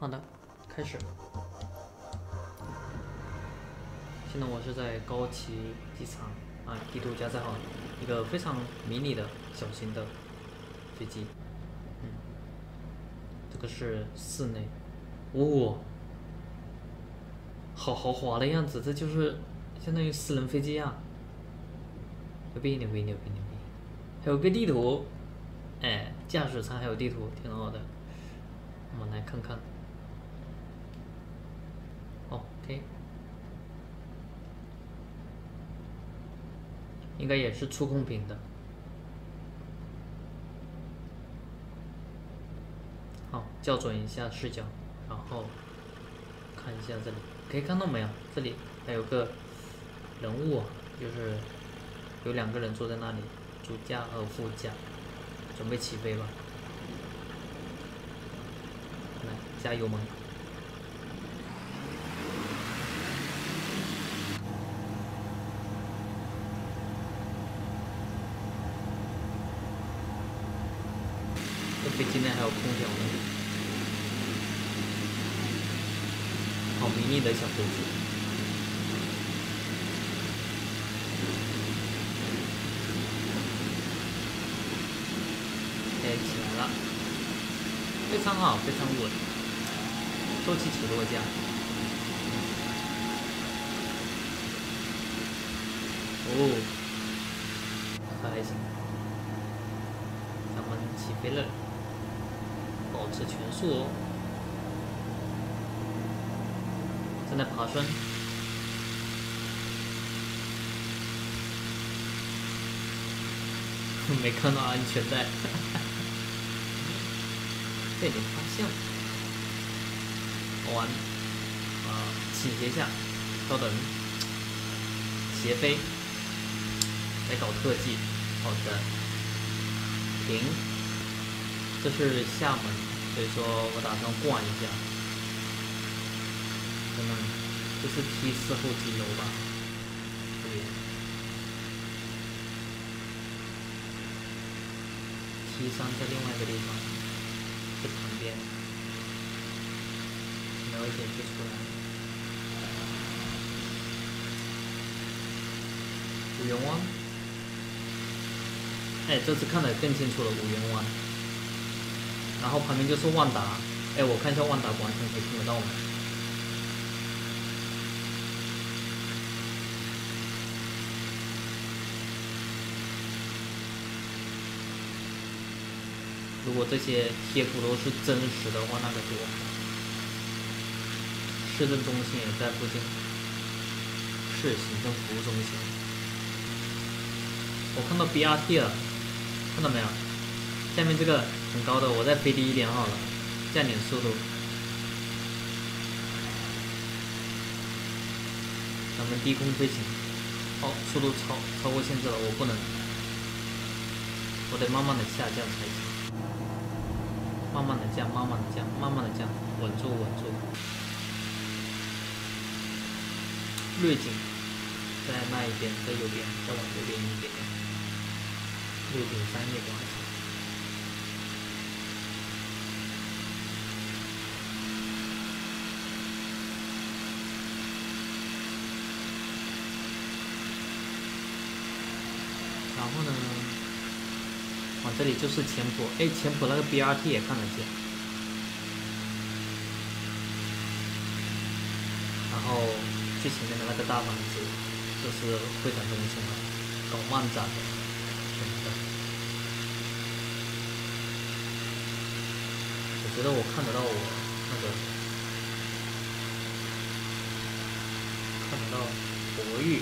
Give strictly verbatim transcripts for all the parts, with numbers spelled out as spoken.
好的，开始。现在我是在高崎机场啊，地图加载好一个非常迷你的小型的飞机。嗯，这个是室内，哇，好豪华的样子，这就是相当于私人飞机啊！牛逼牛逼牛逼牛逼！还有个地图，哎，驾驶舱还有地图，挺好的。我们来看看。OK，应该也是触控屏的。好，校准一下视角，然后看一下这里，可以看到没有？这里还有个人物，就是有两个人坐在那里，主驾和副驾，准备起飞吧。来，加油门。这飞机内还有空调呢，好迷你的小飞机。哎，起来了，非常好，非常稳，收起起落架。哦，可还行，咱们起飞了，保持全速哦。正在爬升，没看到安全带，这点方向，完，啊，倾斜下，稍等，斜飞。来搞特技，好的，停，这是厦门，所以说我打算逛一下。可能这是 T 四候机楼吧，这边 T 三在另外一个地方，这旁边，瞄一点就出来了。五缘湾。哎，这次看得更清楚了，五缘湾。然后旁边就是万达，哎，我看一下万达广场可以看得到吗？如果这些贴图都是真实的话，那该多好！市政中心也在附近，市行政服务中心。我看到 B R T 了。看到没有？下面这个很高的，我再飞低一点好了，降点速度。咱们低空飞行，哦，速度超超过限制了，我不能，我得慢慢的下降才行。慢慢的降，慢慢的降，慢慢的降，稳住稳住。略景，在那一边，在右边，再往右边一点点。六点三叶广场，然后呢，往这里就是前埔，哎，前埔那个 B R T 也看得见。然后最前面的那个大房子，就是会展中心了，搞漫展的。我觉得我看得到我那个，看得到博玉。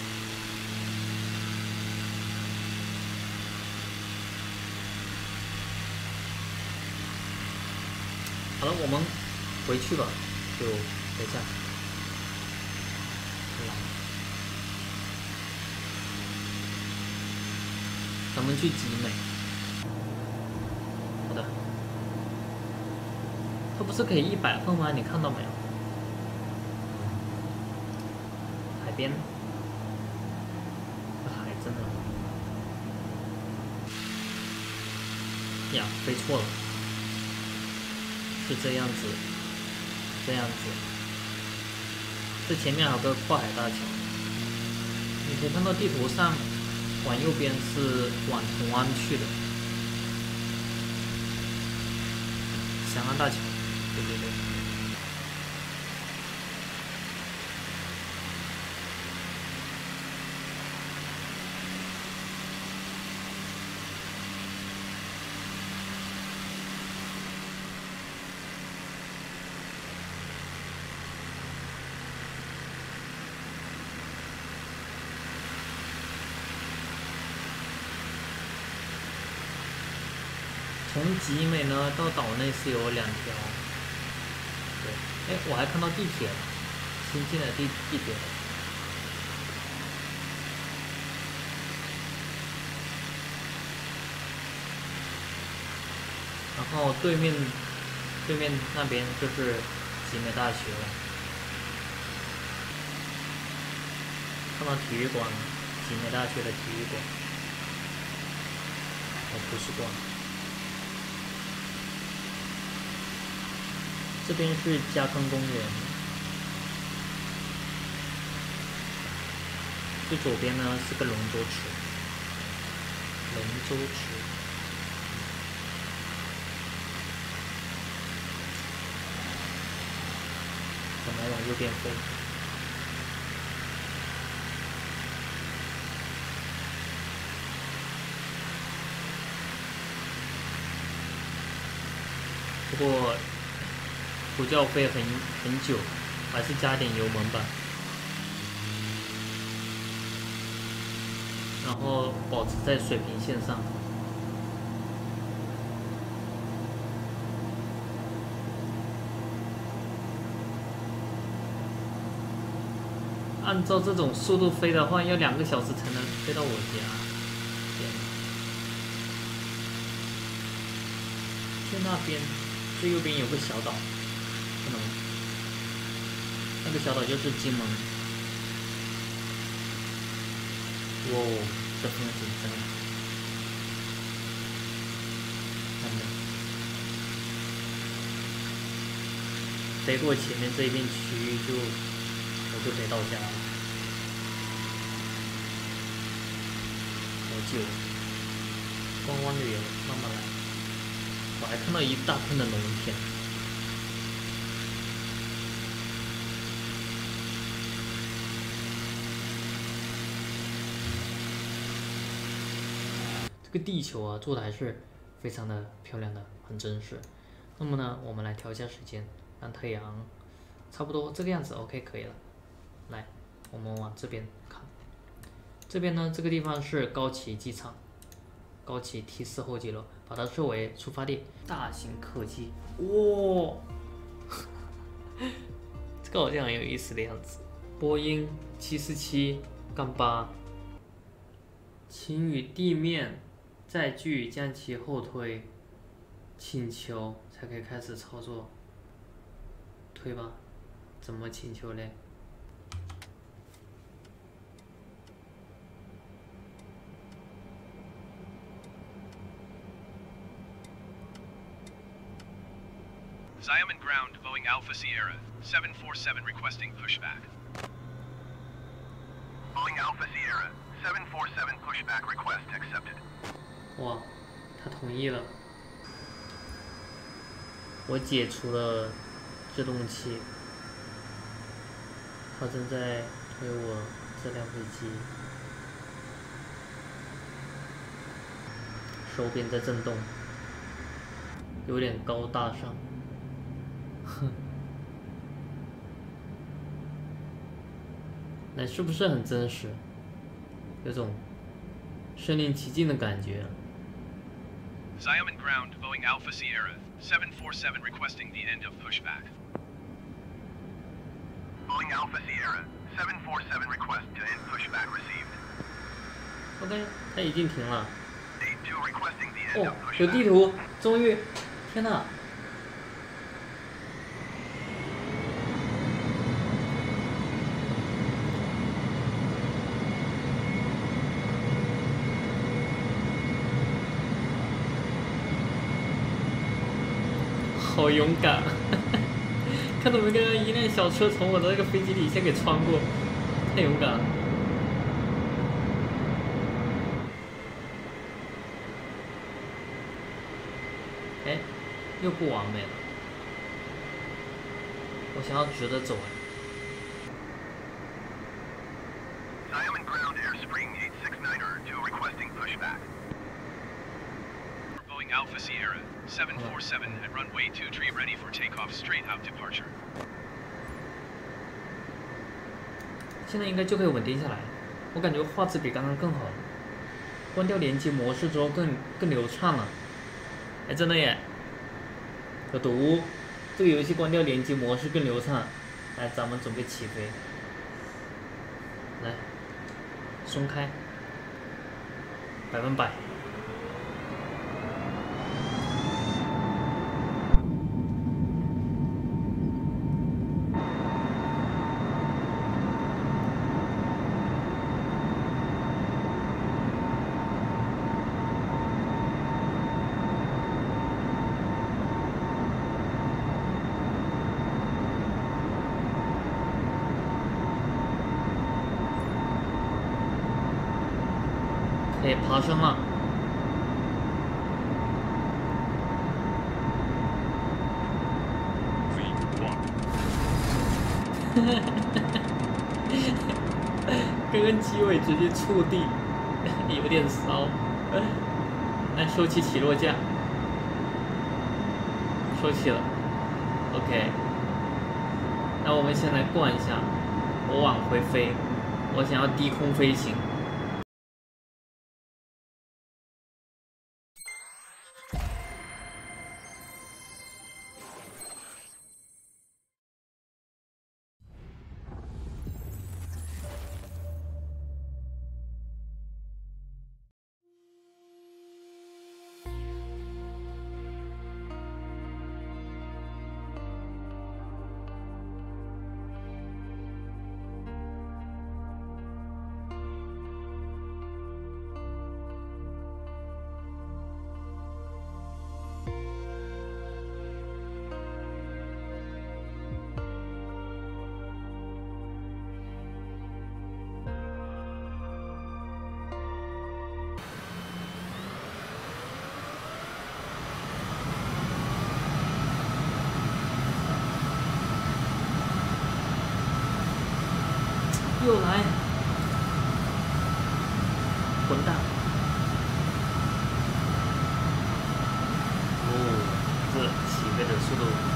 好了，我们回去吧，就等一下。咱们去集美。好的。它不是可以一百分吗？你看到没有？海边，这海真的呀，飞错了，是这样子， 这样子。这前面还有个跨海大桥，你可以看到地图上，往右边是往同安去的。翔安大桥，对对对。从集美呢到岛内是有两条，对，哎，我还看到地铁了，新进的地地铁了。然后对面对面那边就是集美大学了，看到体育馆了，集美大学的体育馆，哦，图书馆。这边是嘉康公园，最左边呢是个龙舟池，龙舟池。我们往右边飞。不过不叫飞很很久，还是加点油门吧。然后保持在水平线上。按照这种速度飞的话，要两个小时才能飞到我家。天哪！最那边，最右边有个小岛。看到吗？那个小岛就是金门。哇，这风景真好。看到。飞过前面这一片区域就，我就可以到家了。好久。观光旅游，慢慢来。我还看到一大片的农田。这个地球啊，做的还是非常的漂亮的，很真实。那么呢，我们来调一下时间，让太阳差不多这个样子 ，OK 可以了。来，我们往这边看，这边呢，这个地方是高崎机场，高崎 T 四候机楼，把它设为出发地。大型客机，哇，这个好像很有意思的样子。波音七四七杠八，请与地面载具将其后推，请求才可以开始操作。推吧，怎么请求嘞？ Xiamen ground, Boeing Alpha Sierra, seven four seven requesting pushback. Boeing Alpha Sierra, seven four seven pushback request accepted. 哇，他同意了。我解除了制动器，他正在推我这辆飞机，手柄在震动，有点高大上。哼，那是不是很真实？有种身临其境的感觉。 Xiamen ground, Boeing Alpha Sierra, seven four seven requesting the end of pushback. Boeing Alpha Sierra, seven four seven request to end pushback received. OK， 它已经停了。 eight two requesting the end 哦 of，pushback. 有地图，终于！天哪！好勇敢， 看到没？刚刚一辆小车从我的那个飞机底下给穿过，太勇敢了。哎，又不完美了。我想要直着走哎。 Xiamen ground airspring eight six niner two requesting pushback. Boeing Alpha Sierra seven four seven at runway two three ready for takeoff straight out departure. 现在应该就可以稳定下来，我感觉画质比刚刚更好了，关掉连接模式之后更更流畅了。哎，真的耶！有毒，这个游戏关掉连接模式更流畅。来，咱们准备起飞。来。 松开，百分百。可以爬升了。刚刚机尾直接触地，有点骚。来收起起落架，收起了。OK， 那我们先来惯一下，我往回飞，我想要低空飞行。 又来，混蛋！哦，这起飞的速度